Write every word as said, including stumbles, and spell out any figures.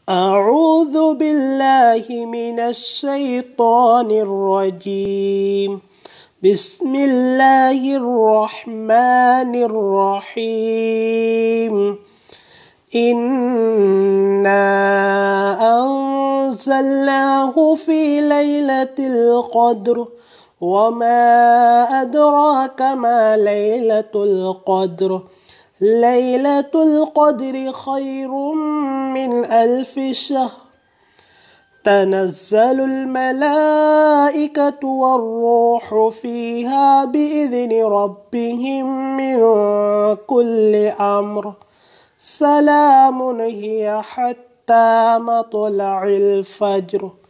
أعوذ بالله من الشيطان الرجيم. بسم الله الرحمن الرحيم. إنا أنزلناه في ليلة القدر وما أدراك ما ليلة القدر. ليلة القدر خير من ألف شهر. تنزل الملائكة والروح فيها بإذن ربهم من كل أمر. سلام هي حتى مطلع الفجر.